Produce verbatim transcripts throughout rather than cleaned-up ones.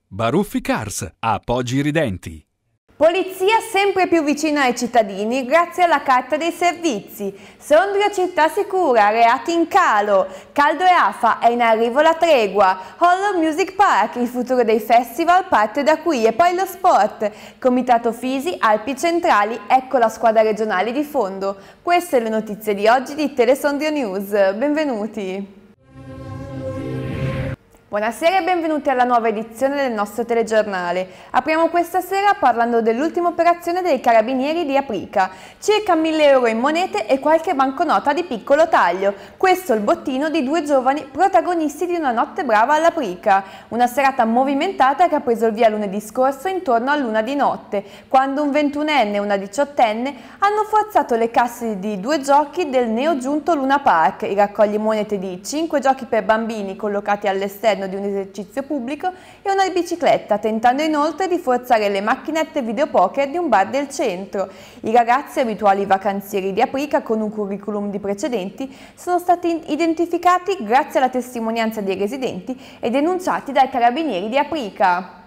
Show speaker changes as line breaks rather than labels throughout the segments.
Baruffi Cars, appoggi ridenti.
Polizia sempre più vicina ai cittadini grazie alla carta dei servizi. Sondrio città sicura, reati in calo. Caldo e Afa, è in arrivo la tregua. Hollow Music Park, il futuro dei festival parte da qui. E poi lo sport. Comitato Fisi, Alpi Centrali, ecco la squadra regionale di fondo. Queste le notizie di oggi di Telesondrio News. Benvenuti. Buonasera e benvenuti alla nuova edizione del nostro telegiornale. Apriamo questa sera parlando dell'ultima operazione dei Carabinieri di Aprica. Circa mille euro in monete e qualche banconota di piccolo taglio. Questo è il bottino di due giovani protagonisti di una notte brava all'Aprica. Una serata movimentata che ha preso il via lunedì scorso intorno a luna di notte, quando un ventunenne e una diciottenne hanno forzato le casse di due giochi del neogiunto Luna Park, i raccogli monete di cinque giochi per bambini collocati all'esterno di un esercizio pubblico e una bicicletta, tentando inoltre di forzare le macchinette videopoker di un bar del centro. I ragazzi, abituali vacanzieri di Aprica con un curriculum di precedenti, sono stati identificati grazie alla testimonianza dei residenti e denunciati dai Carabinieri di Aprica.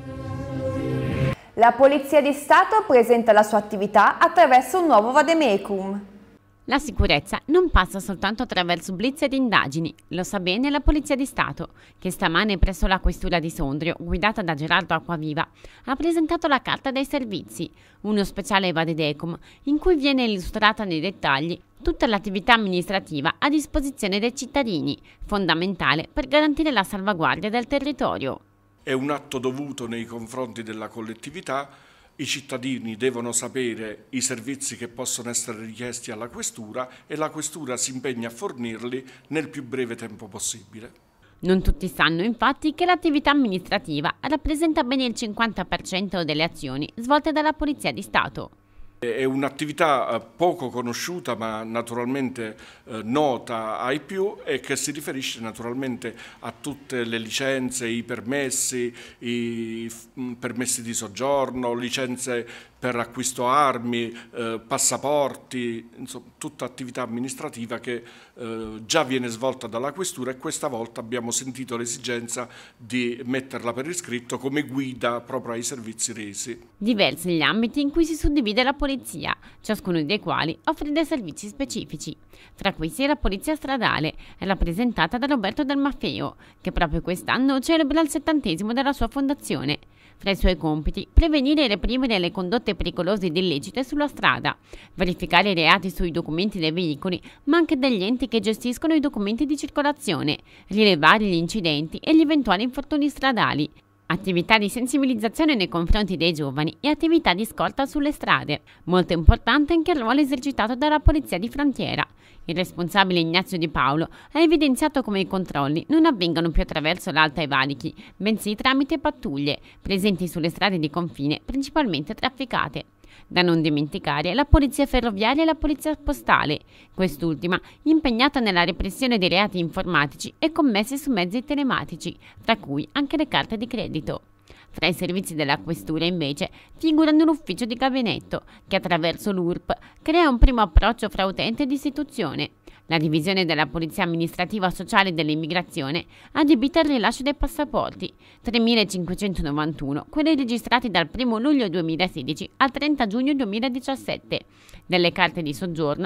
La Polizia di Stato presenta la sua attività attraverso un nuovo vademecum.
La sicurezza non passa soltanto attraverso blitz ed indagini, lo sa bene la Polizia di Stato, che stamane presso la Questura di Sondrio, guidata da Gerardo Acquaviva, ha presentato la Carta dei Servizi, uno speciale vademecum in cui viene illustrata nei dettagli tutta l'attività amministrativa a disposizione dei cittadini, fondamentale per garantire la salvaguardia del territorio.
È un atto dovuto nei confronti della collettività. I cittadini devono sapere i servizi che possono essere richiesti alla Questura e la Questura si impegna a fornirli nel più breve tempo possibile.
Non tutti sanno infatti che l'attività amministrativa rappresenta ben il cinquanta per cento delle azioni svolte dalla Polizia di Stato.
È un'attività poco conosciuta ma naturalmente eh, nota ai più e che si riferisce naturalmente a tutte le licenze, i permessi, i permessi di soggiorno, licenze per acquisto armi, eh, passaporti, insomma tutta attività amministrativa che eh, già viene svolta dalla Questura e questa volta abbiamo sentito l'esigenza di metterla per iscritto come guida proprio ai servizi resi.
Diversi gli ambiti in cui si suddivide la polizia, ciascuno dei quali offre dei servizi specifici. Tra questi la polizia stradale, rappresentata da Roberto Del Maffeo, che proprio quest'anno celebra il settantesimo della sua fondazione. Fra i suoi compiti, prevenire e reprimere le condotte pericolose ed illecite sulla strada, verificare i reati sui documenti dei veicoli, ma anche degli enti che gestiscono i documenti di circolazione, rilevare gli incidenti e gli eventuali infortuni stradali, attività di sensibilizzazione nei confronti dei giovani e attività di scorta sulle strade. Molto importante anche il ruolo esercitato dalla Polizia di Frontiera. Il responsabile Ignazio Di Paolo ha evidenziato come i controlli non avvengano più attraverso l'Alta e Valichi, bensì tramite pattuglie, presenti sulle strade di confine, principalmente trafficate. Da non dimenticare la Polizia Ferroviaria e la Polizia Postale, quest'ultima impegnata nella repressione dei reati informatici e commessi su mezzi telematici, tra cui anche le carte di credito. Fra i servizi della Questura, invece, figurano l'ufficio di gabinetto, che attraverso l'U R P crea un primo approccio fra utente ed istituzione. La divisione della Polizia Amministrativa Sociale dell'Immigrazione ha adibito al rilascio dei passaporti, tremilacinquecentonovantuno, quelli registrati dal primo luglio duemilasedici al trenta giugno duemiladiciassette, delle carte di soggiorno,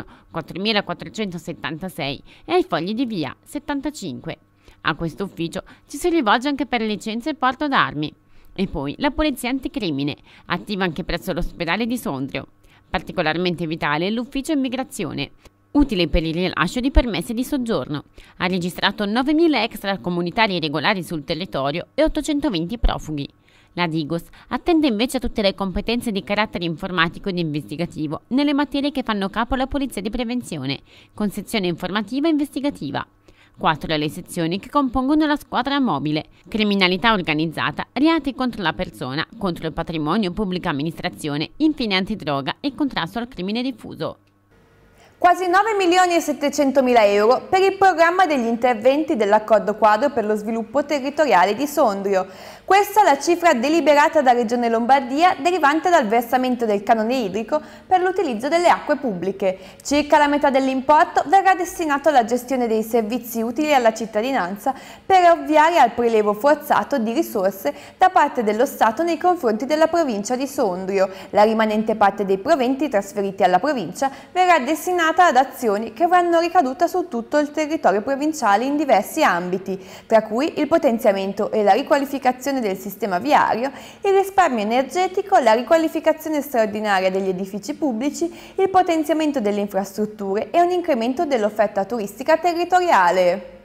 quattromilaquattrocentosettantasei, e ai fogli di via, settantacinque. A questo ufficio ci si rivolge anche per licenze e porto d'armi. E poi la Polizia Anticrimine, attiva anche presso l'ospedale di Sondrio. Particolarmente vitale è l'ufficio immigrazione, utile per il rilascio di permessi di soggiorno. Ha registrato novemila extracomunitari regolari sul territorio e ottocentoventi profughi. La Digos attende invece a tutte le competenze di carattere informatico ed investigativo nelle materie che fanno capo alla Polizia di Prevenzione, con sezione informativa e investigativa. Quattro le sezioni che compongono la squadra mobile: criminalità organizzata, reati contro la persona, contro il patrimonio, pubblica amministrazione, infine antidroga e contrasto al crimine diffuso.
Quasi nove milioni e settecentomila euro per il programma degli interventi dell'accordo quadro per lo sviluppo territoriale di Sondrio. Questa è la cifra deliberata da Regione Lombardia derivante dal versamento del canone idrico per l'utilizzo delle acque pubbliche. Circa la metà dell'importo verrà destinato alla gestione dei servizi utili alla cittadinanza per ovviare al prelievo forzato di risorse da parte dello Stato nei confronti della provincia di Sondrio. La rimanente parte dei proventi trasferiti alla provincia verrà destinata ad azioni che avranno ricaduta su tutto il territorio provinciale in diversi ambiti, tra cui il potenziamento e la riqualificazione del sistema viario, il risparmio energetico, la riqualificazione straordinaria degli edifici pubblici, il potenziamento delle infrastrutture e un incremento dell'offerta turistica territoriale.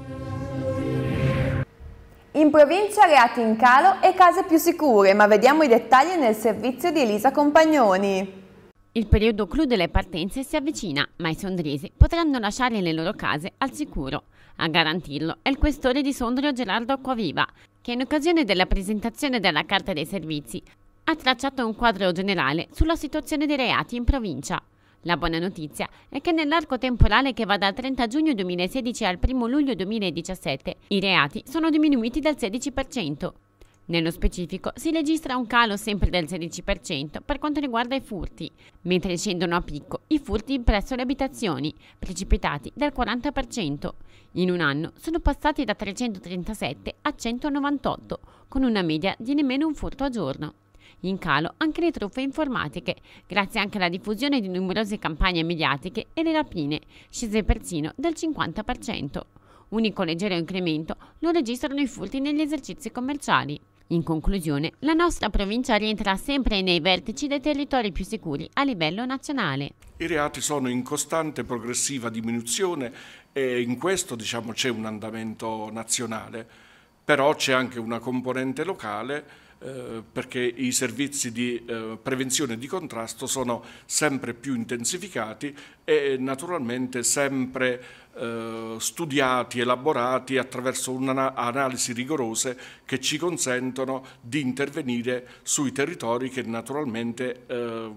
In provincia reati in calo e case più sicure, ma vediamo i dettagli nel servizio di Elisa Compagnoni.
Il periodo clou delle partenze si avvicina, ma i sondresi potranno lasciare le loro case al sicuro. A garantirlo è il questore di Sondrio Gerardo Acquaviva, che in occasione della presentazione della Carta dei Servizi ha tracciato un quadro generale sulla situazione dei reati in provincia. La buona notizia è che nell'arco temporale che va dal trenta giugno duemilasedici al primo luglio duemiladiciassette i reati sono diminuiti del sedici per cento. Nello specifico si registra un calo sempre del sedici per cento per quanto riguarda i furti, mentre scendono a picco i furti presso le abitazioni, precipitati del quaranta per cento. In un anno sono passati da trecentotrentasette a centonovantotto, con una media di nemmeno un furto al giorno. In calo anche le truffe informatiche, grazie anche alla diffusione di numerose campagne mediatiche, e le rapine, scese persino del cinquanta per cento. Unico leggero incremento lo registrano i furti negli esercizi commerciali. In conclusione, la nostra provincia rientra sempre nei vertici dei territori più sicuri a livello nazionale.
I reati sono in costante progressiva diminuzione e in questo, diciamo, c'è un andamento nazionale, però c'è anche una componente locale eh, perché i servizi di eh, prevenzione e di contrasto sono sempre più intensificati e naturalmente sempre eh, studiati, elaborati attraverso un'analisi rigorose che ci consentono di intervenire sui territori che naturalmente eh,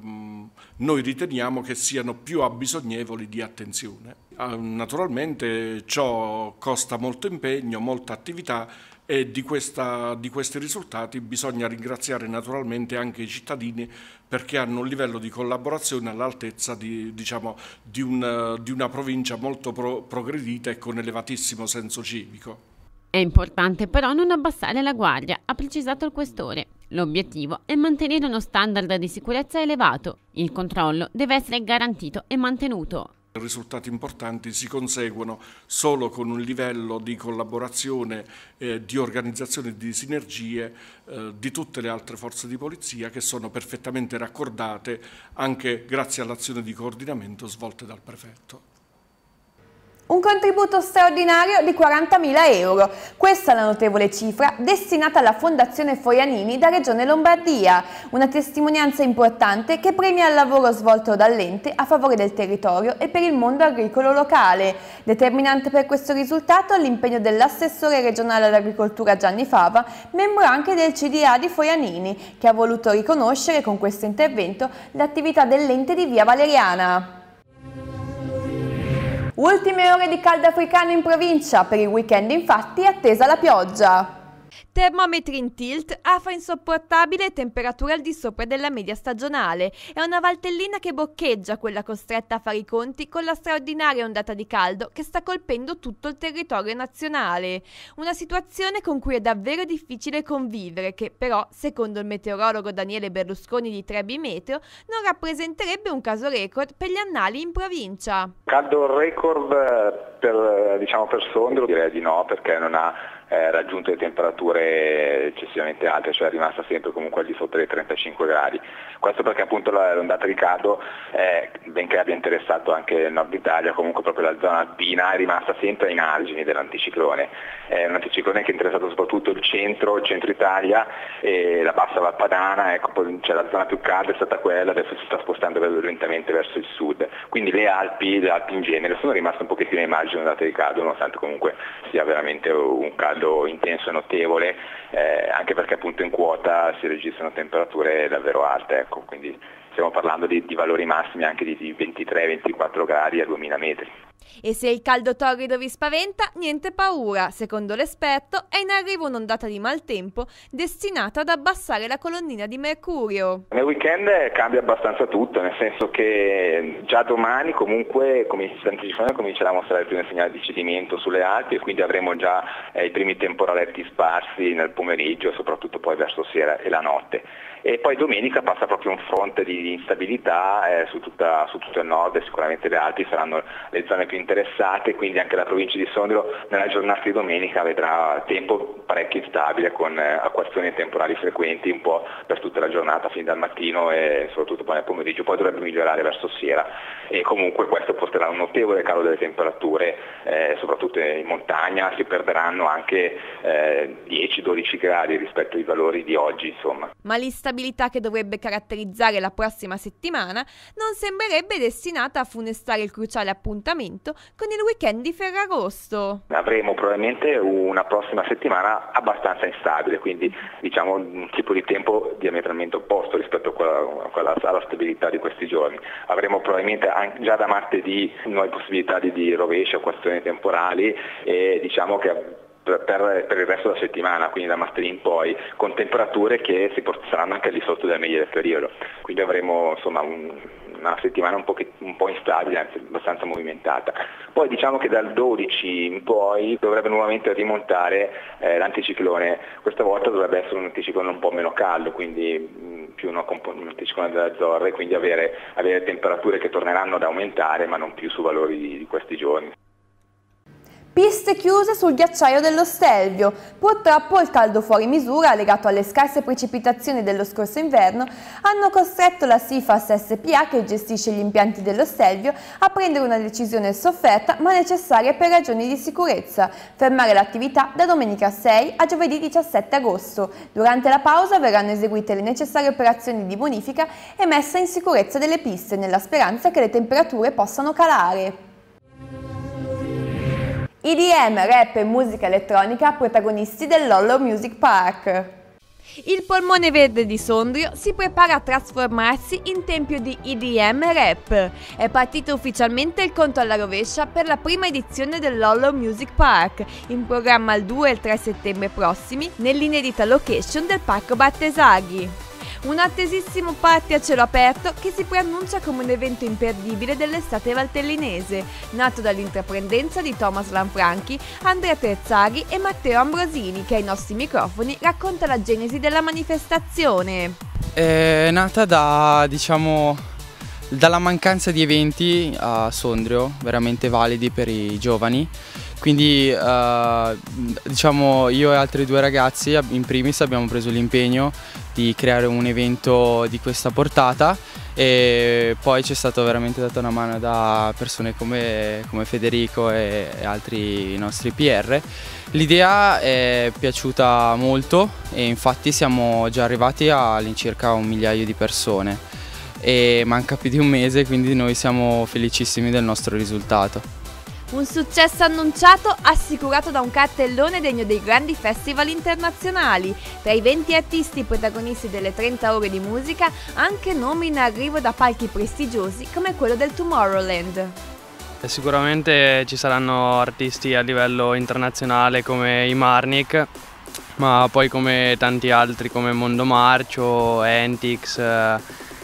noi riteniamo che siano più abbisognevoli di attenzione. Eh, naturalmente ciò costa molto impegno, molta attività, e di, questa, di questi risultati bisogna ringraziare naturalmente anche i cittadini, perché hanno un livello di collaborazione all'altezza di, diciamo, di, un, di una provincia molto pro, progredita e con elevatissimo senso civico.
È importante però non abbassare la guardia, ha precisato il questore. L'obiettivo è mantenere uno standard di sicurezza elevato. Il controllo deve essere garantito e mantenuto.
Risultati importanti si conseguono solo con un livello di collaborazione, eh, di organizzazione e di sinergie eh, di tutte le altre forze di polizia, che sono perfettamente raccordate anche grazie all'azione di coordinamento svolte dal prefetto.
Un contributo straordinario di quarantamila euro. Questa è la notevole cifra destinata alla Fondazione Foianini da Regione Lombardia, una testimonianza importante che premia il lavoro svolto dall'ente a favore del territorio e per il mondo agricolo locale. Determinante per questo risultato l'impegno dell'assessore regionale all'agricoltura Gianni Fava, membro anche del C D A di Foianini, che ha voluto riconoscere con questo intervento l'attività dell'ente di Via Valeriana. Ultime ore di caldo africano in provincia, per il weekend infatti è attesa la pioggia.
Termometri in tilt, afa insopportabile e temperature al di sopra della media stagionale. È una Valtellina che boccheggia, quella costretta a fare i conti con la straordinaria ondata di caldo che sta colpendo tutto il territorio nazionale. Una situazione con cui è davvero difficile convivere, che però, secondo il meteorologo Daniele Berlusconi di Trebi Meteo, non rappresenterebbe un caso record per gli annali in provincia.
Caldo record per, diciamo, per Sondrio direi di no, perché non ha Eh, raggiunto le temperature eccessivamente alte, cioè è rimasta sempre comunque al di sotto dei trentacinque gradi. Questo perché appunto l'ondata di caldo, eh, benché abbia interessato anche il nord Italia, comunque proprio la zona alpina è rimasta sempre ai margini dell'anticiclone. È un anticiclone che è interessato soprattutto il centro, il centro Italia e la bassa Valpadana, ecco, cioè la zona più calda è stata quella, adesso si sta spostando lentamente verso il sud. Quindi le Alpi, le Alpi in genere sono rimaste un pochettino ai margini dell'ondata di caldo, nonostante comunque sia veramente un caldo intenso e notevole, eh, anche perché appunto in quota si registrano temperature davvero alte, ecco, quindi stiamo parlando di, di valori massimi anche di, di ventitré ventiquattro gradi a duemila metri.
E se il caldo torrido vi spaventa, niente paura. Secondo l'esperto è in arrivo un'ondata di maltempo destinata ad abbassare la colonnina di mercurio.
Nel weekend cambia abbastanza tutto, nel senso che già domani comunque comincerà a mostrare il primo segnale di cedimento sulle Alpi e quindi avremo già eh, i primi temporaletti sparsi nel pomeriggio, soprattutto poi verso sera e la notte. E poi domenica passa proprio un fronte di instabilità eh, su, tutta, su tutto il nord e sicuramente le Alpi saranno le zone più interessate, quindi anche la provincia di Sondrio nella giornata di domenica vedrà tempo parecchio instabile con eh, acquazioni e temporali frequenti un po' per tutta la giornata fin dal mattino e soprattutto poi nel pomeriggio, poi dovrebbe migliorare verso sera e comunque questo porterà a un notevole calo delle temperature, eh, soprattutto in montagna si perderanno anche eh, dieci dodici gradi rispetto ai valori di oggi, insomma.
Ma l'instabilità che dovrebbe caratterizzare la prossima settimana non sembrerebbe destinata a funestare il cruciale appuntamento con il weekend di Ferragosto.
Avremo probabilmente una prossima settimana abbastanza instabile, quindi diciamo un tipo di tempo diametralmente opposto rispetto a quella, a quella, alla stabilità di questi giorni. Avremo probabilmente anche già da martedì nuove possibilità di, di rovescio, acquazioni temporali e diciamo che Per, per il resto della settimana, quindi da martedì in poi, con temperature che si saranno anche al di sotto della media del periodo. Quindi avremo insomma un, una settimana un po', che, un po' instabile, anzi abbastanza movimentata. Poi diciamo che dal dodici in poi dovrebbe nuovamente rimontare eh, l'anticiclone, questa volta dovrebbe essere un anticiclone un po' meno caldo, quindi mh, più una comp- un anticiclone delle Azzorre, quindi avere, avere temperature che torneranno ad aumentare ma non più su valori di, di questi giorni.
Piste chiuse sul ghiacciaio dello Stelvio. Purtroppo il caldo fuori misura, legato alle scarse precipitazioni dello scorso inverno, hanno costretto la Sifas S P A, che gestisce gli impianti dello Stelvio, a prendere una decisione sofferta ma necessaria per ragioni di sicurezza: fermare l'attività da domenica sei a giovedì diciassette agosto. Durante la pausa verranno eseguite le necessarie operazioni di bonifica e messa in sicurezza delle piste, nella speranza che le temperature possano calare. I D M, rap e musica elettronica protagonisti dell'Hollow Music Park.
Il polmone verde di Sondrio si prepara a trasformarsi in tempio di I D M rap. È partito ufficialmente il conto alla rovescia per la prima edizione dell'Hollow Music Park, in programma il due e il tre settembre prossimi, nell'inedita location del Parco Battesaghi. Un attesissimo party a cielo aperto che si preannuncia come un evento imperdibile dell'estate valtellinese, nato dall'intraprendenza di Thomas Lanfranchi, Andrea Terzaghi e Matteo Ambrosini, che ai nostri microfoni racconta la genesi della manifestazione.
È nata da, diciamo, dalla mancanza di eventi a Sondrio veramente validi per i giovani. Quindi uh, diciamo io e altri due ragazzi in primis abbiamo preso l'impegno di creare un evento di questa portata e poi ci è stata veramente data una mano da persone come, come Federico e, e altri nostri P R. L'idea è piaciuta molto e infatti siamo già arrivati all'incirca un migliaio di persone e manca più di un mese, quindi noi siamo felicissimi del nostro risultato.
Un successo annunciato, assicurato da un cartellone degno dei grandi festival internazionali. Tra i venti artisti protagonisti delle trenta ore di musica, anche nomi in arrivo da palchi prestigiosi come quello del Tomorrowland.
Sicuramente ci saranno artisti a livello internazionale come i Marnik, ma poi come tanti altri come Mondo Marcio, Entix eh,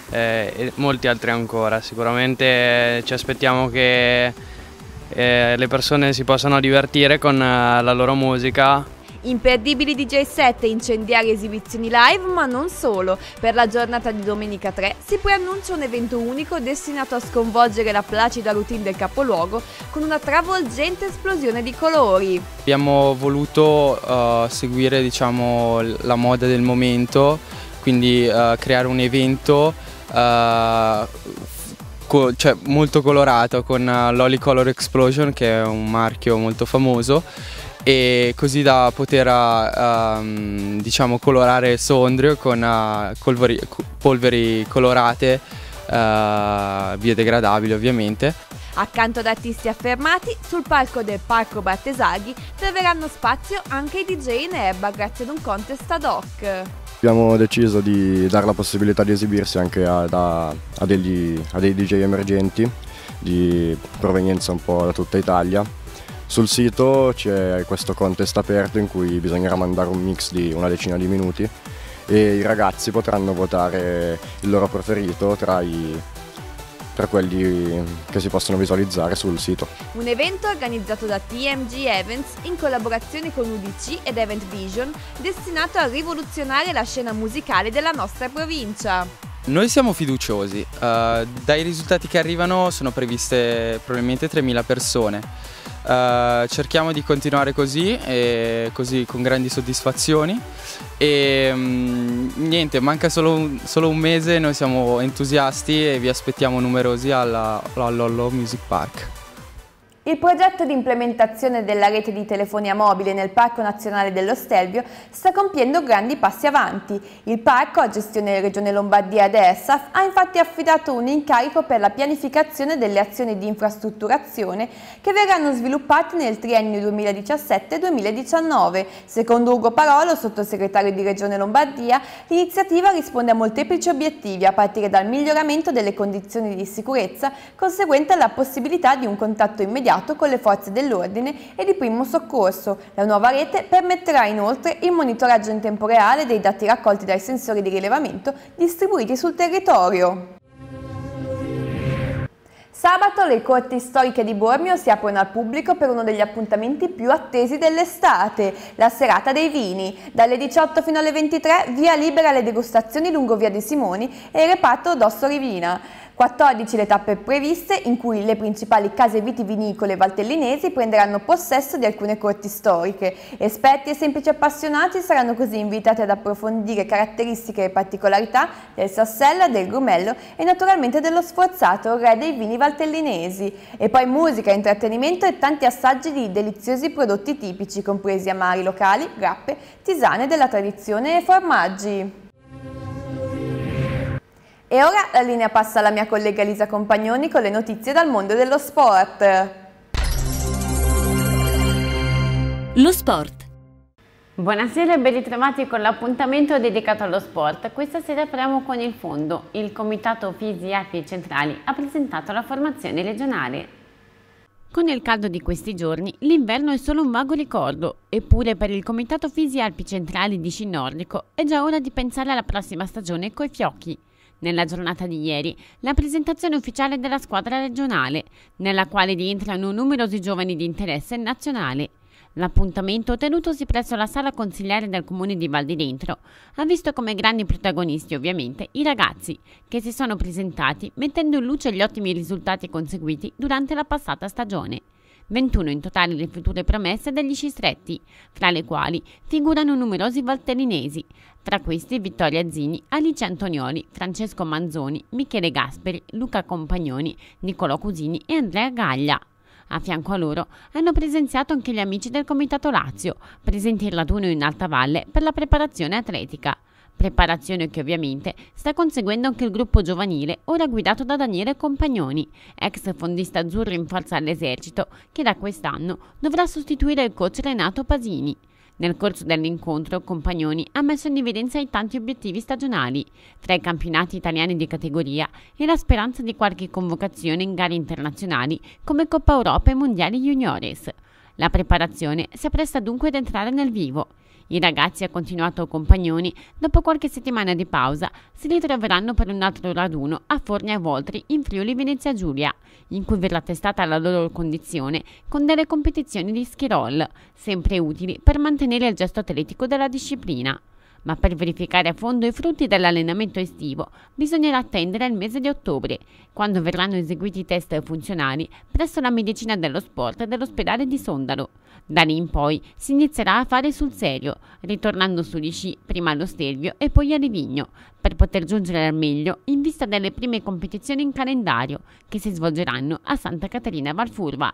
e molti altri ancora. Sicuramente ci aspettiamo che Eh, le persone si possano divertire con eh, la loro musica.
Imperdibili D J set e incendiarie esibizioni live, ma non solo. Per la giornata di domenica tre si preannuncia un evento unico destinato a sconvolgere la placida routine del capoluogo con una travolgente esplosione di colori.
Abbiamo voluto uh, seguire, diciamo, la moda del momento, quindi uh, creare un evento uh, cioè molto colorato con l'Holy Color Explosion, che è un marchio molto famoso, e così da poter uh, diciamo colorare Sondrio con uh, polveri, polveri colorate uh, biodegradabili ovviamente.
Accanto ad artisti affermati, sul palco del Parco Battesaghi troveranno spazio anche i D J in erba grazie ad un contest ad hoc.
Abbiamo deciso di dare la possibilità di esibirsi anche a, da, a, degli, a dei D J emergenti di provenienza un po' da tutta Italia. Sul sito c'è questo contest aperto in cui bisognerà mandare un mix di una decina di minuti e i ragazzi potranno votare il loro preferito tra i tra quelli che si possono visualizzare sul sito.
Un evento organizzato da T M G Events in collaborazione con U D C ed Event Vision, destinato a rivoluzionare la scena musicale della nostra provincia.
Noi siamo fiduciosi, uh, dai risultati che arrivano sono previste probabilmente tremila persone. Uh, cerchiamo di continuare così, e così con grandi soddisfazioni e um, niente, manca solo un, solo un mese, noi siamo entusiasti e vi aspettiamo numerosi alla, all'Ollo Music Park.
Il progetto di implementazione della rete di telefonia mobile nel Parco Nazionale dello Stelvio sta compiendo grandi passi avanti. Il parco, a gestione della Regione Lombardia ed E S A F, ha infatti affidato un incarico per la pianificazione delle azioni di infrastrutturazione che verranno sviluppate nel triennio duemiladiciassette duemiladiciannove. Secondo Ugo Parolo, sottosegretario di Regione Lombardia, l'iniziativa risponde a molteplici obiettivi, a partire dal miglioramento delle condizioni di sicurezza conseguente alla possibilità di un contatto immediato con le forze dell'ordine e di primo soccorso. La nuova rete permetterà inoltre il monitoraggio in tempo reale dei dati raccolti dai sensori di rilevamento distribuiti sul territorio. Sabato le corti storiche di Bormio si aprono al pubblico per uno degli appuntamenti più attesi dell'estate, la serata dei vini. Dalle diciotto fino alle ventitré via libera alle degustazioni lungo via dei Simoni e il reparto Dosso Rivina. quattordici le tappe previste, in cui le principali case vitivinicole valtellinesi prenderanno possesso di alcune corti storiche. Esperti e semplici appassionati saranno così invitati ad approfondire caratteristiche e particolarità del Sassella, del Grumello e naturalmente dello Sforzato, re dei vini valtellinesi. E poi musica, intrattenimento e tanti assaggi di deliziosi prodotti tipici, compresi amari locali, grappe, tisane della tradizione e formaggi. E ora la linea passa alla mia collega Elisa Compagnoni con le notizie dal mondo dello sport.
Lo sport.
Buonasera e ben ritrovati con l'appuntamento dedicato allo sport. Questa sera apriamo con il fondo. Il Comitato Fisi Alpi Centrali ha presentato la formazione regionale. Con il caldo di questi giorni, l'inverno è solo un vago ricordo, eppure per il Comitato Fisi Alpi Centrali di sci nordico è già ora di pensare alla prossima stagione coi fiocchi. Nella giornata di ieri, la presentazione ufficiale della squadra regionale, nella quale rientrano numerosi giovani di interesse nazionale. L'appuntamento, tenutosi presso la sala consigliare del comune di Val di Dentro, ha visto come grandi protagonisti ovviamente i ragazzi, che si sono presentati mettendo in luce gli ottimi risultati conseguiti durante la passata stagione. ventuno in totale le future promesse degli sci stretti, fra le quali figurano numerosi valtellinesi, tra questi Vittoria Zini, Alice Antonioli, Francesco Manzoni, Michele Gasperi, Luca Compagnoni, Nicolò Cusini e Andrea Gaglia. A fianco a loro hanno presenziato anche gli amici del Comitato Lazio, presenti in raduno in Alta Valle per la preparazione atletica. Preparazione che ovviamente sta conseguendo anche il gruppo giovanile, ora guidato da Daniele Compagnoni, ex fondista azzurro in forza all'esercito, che da quest'anno dovrà sostituire il coach Renato Pasini. Nel corso dell'incontro, Compagnoni ha messo in evidenza i tanti obiettivi stagionali, tra i campionati italiani di categoria e la speranza di qualche convocazione in gare internazionali come Coppa Europa e Mondiali Juniores. La preparazione si appresta dunque ad entrare nel vivo. I ragazzi, ha continuato Compagnoni, dopo qualche settimana di pausa, si ritroveranno per un altro raduno a Fornia e Voltri in Friuli Venezia Giulia, in cui verrà testata la loro condizione con delle competizioni di ski roll, sempre utili per mantenere il gesto atletico della disciplina. Ma per verificare a fondo i frutti dell'allenamento estivo bisognerà attendere il mese di ottobre, quando verranno eseguiti i test funzionali presso la medicina dello sport dell'ospedale di Sondaro. Da lì in poi si inizierà a fare sul serio, ritornando sugli sci prima allo Stelvio e poi a Livigno, per poter giungere al meglio in vista delle prime competizioni in calendario che si svolgeranno a Santa Caterina Valfurva.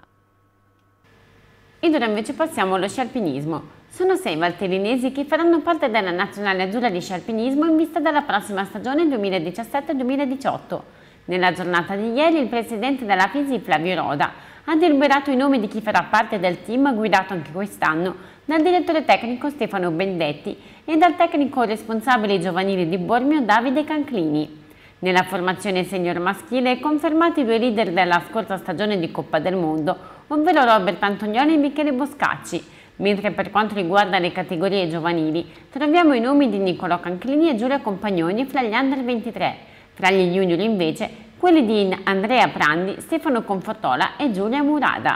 Ed ora invece passiamo allo sci alpinismo. Sono sei valtellinesi che faranno parte della nazionale azzurra di sci alpinismo in vista della prossima stagione duemiladiciassette duemiladiciotto. Nella giornata di ieri il presidente della Fisi, Flavio Roda, ha deliberato i nomi di chi farà parte del team guidato anche quest'anno dal direttore tecnico Stefano Bendetti e dal tecnico responsabile giovanili di Bormio Davide Canclini. Nella formazione senior maschile confermati i due leader della scorsa stagione di Coppa del Mondo, ovvero Robert Antonioli e Michele Boscacci, mentre per quanto riguarda le categorie giovanili troviamo i nomi di Niccolò Canclini e Giulia Compagnoni fra gli under ventitré, fra gli junior invece quelli di Andrea Prandi, Stefano Confortola e Giulia Murada.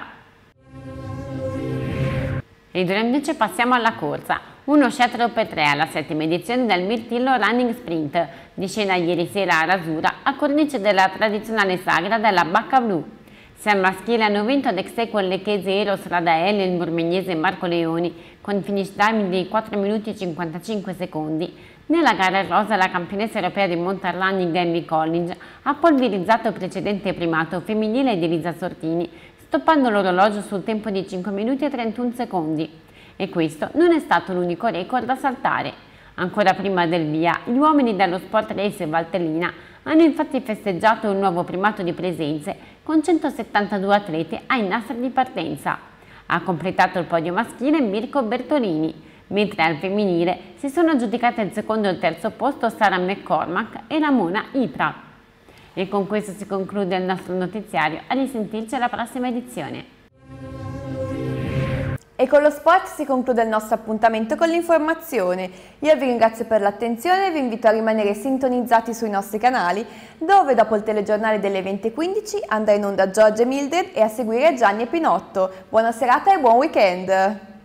Ed ora invece passiamo alla corsa. Uno scettro per tre alla settima edizione del Mirtillo Running Sprint, di scena ieri sera a Rasura, a cornice della tradizionale sagra della Bacca Blu. Sia al maschile hanno vinto ad Exequo il lecchese Eros Radaelli e il bormegnese Marco Leoni, con finish time di quattro minuti e cinquantacinque secondi. Nella gara rosa la campionessa europea di mountain running Emmy Collins ha polverizzato il precedente primato femminile di Elisa Sortini, stoppando l'orologio sul tempo di cinque minuti e trentuno secondi. E questo non è stato l'unico record da saltare. Ancora prima del via, gli uomini dello Sport Race Valtellina hanno infatti festeggiato un nuovo primato di presenze con centosettantadue atleti ai nastri di partenza. Ha completato il podio maschile Mirko Bertolini, mentre al femminile si sono aggiudicate il secondo e il terzo posto Sara McCormack e Ramona Ipra. E con questo si conclude il nostro notiziario, a risentirci alla prossima edizione.
E con lo sport si conclude il nostro appuntamento con l'informazione. Io vi ringrazio per l'attenzione e vi invito a rimanere sintonizzati sui nostri canali, dove dopo il telegiornale delle venti e quindici andrà in onda Giorgia e Mildred e a seguire Gianni e Pinotto. Buona serata e buon weekend!